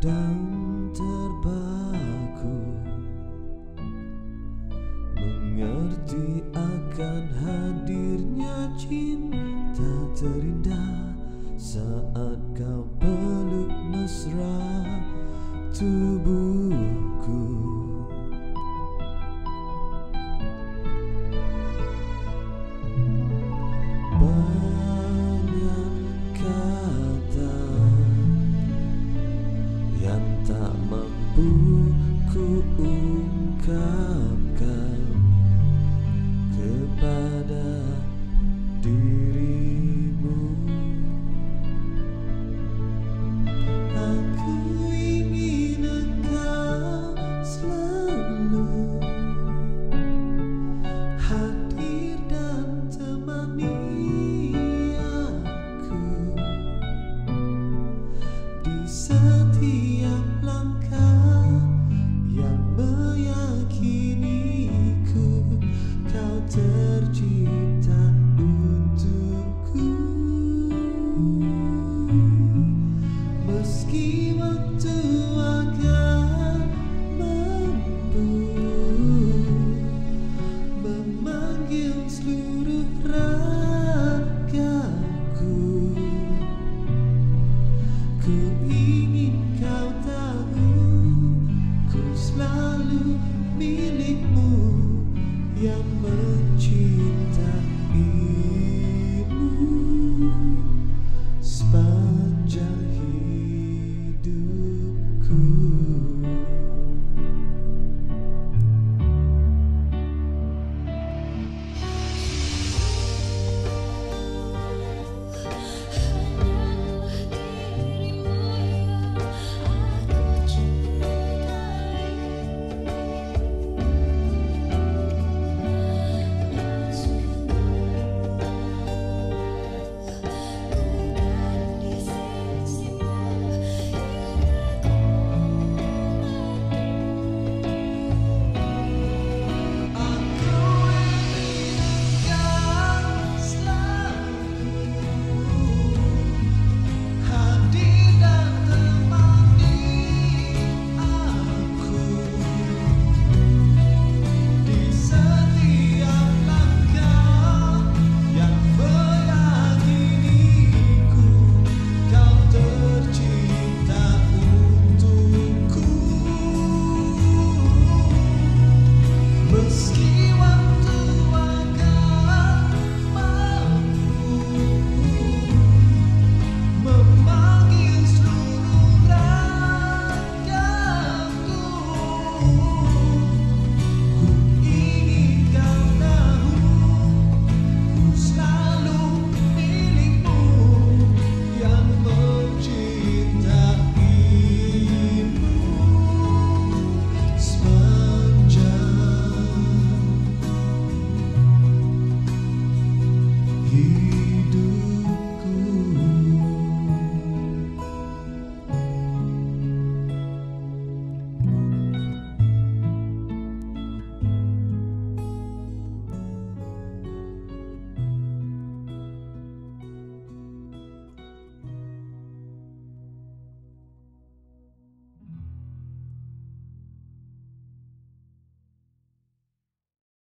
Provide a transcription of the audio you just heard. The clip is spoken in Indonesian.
sedang terpaku mengerti akan hadirnya cinta terindah saat kau peluk mesra tubuhku. Banyak kata yang tak mampu ku ungkapkan kepada dirimu. Aku ingin engkau selalu hadir dan temani aku di setiap langkah yang meyakiniku kau tercipta untukku. Meski waktu akan mampu memanggil seluruh ragaku, ku ingin kau tahu ku selalu milikmu yang mencintaimu sepanjang hidupku.